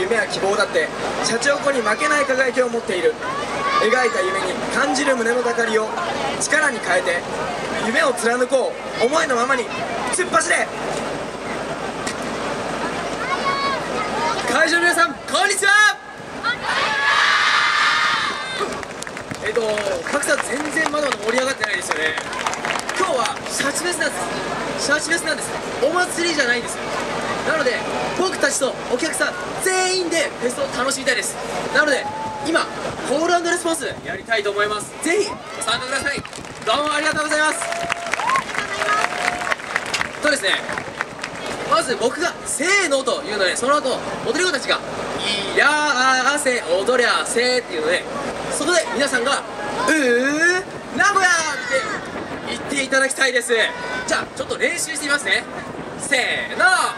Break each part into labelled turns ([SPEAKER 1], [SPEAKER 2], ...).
[SPEAKER 1] 夢や希望だってシャチホコに負けない輝きを持っている。描いた夢に感じる胸の高りを力に変えて夢を貫こう。思いのままに突っ走れ。
[SPEAKER 2] 会場の皆さん、こんにちは。格差全然まだまだ盛り上がってないですよね。今日はシャチフェスなんです。シャチフェスなんです。お祭りじゃないんですよ。なので僕たちとお客さん全員でフェスを楽しみたいです。なので今コール&レスポンスやりたいと思います。ぜひご参加ください。どうもありがとうございます。とですね、まず僕がせーのというので、その後踊り子たちがいやーせ踊りゃせっていうので、そこで皆さんが名古屋って言っていただきたいです。じゃあちょっと練習してみますね。せーの、はい、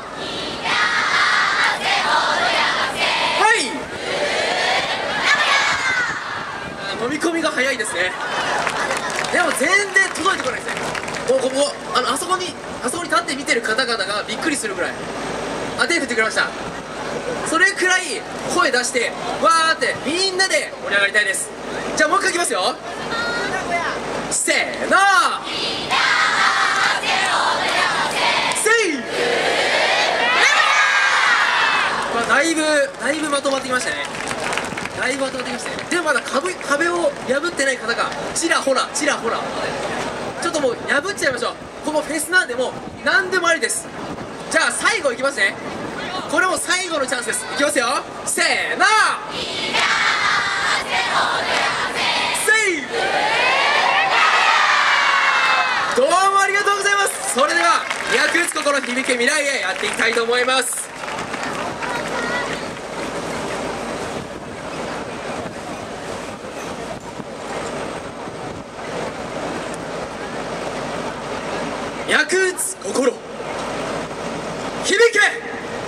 [SPEAKER 2] 飲み込みが早いですね。でも全然届いてこないですね。もうここあそこに立って見てる方々がびっくりするぐらい手振ってくれました。それくらい声出してわーってみんなで盛り上がりたいです。じゃあもう一回いきますよ。せーの、だいぶまとまってきましたね。でもまだ壁を破ってない方がちらほらちょっともう破っちゃいましょう。ここフェスなんでもう何でもありです。じゃあ最後いきますね。これも最後のチャンスです。いきますよ。せーの、どうもありがとうございます。それでは役打つ心響け未来へやっていきたいと思います。役打つ心響け。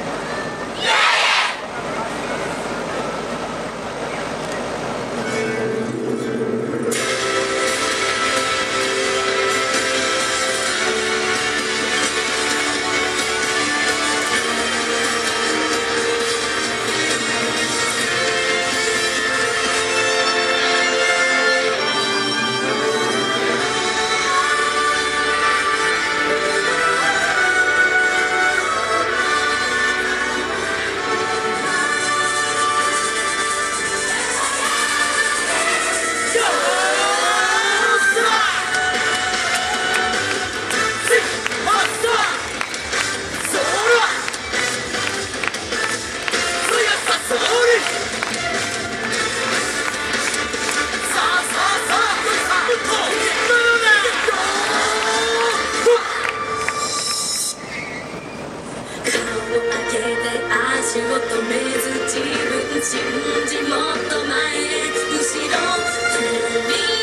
[SPEAKER 2] 足を止めず自分信じもっと前へ後ろ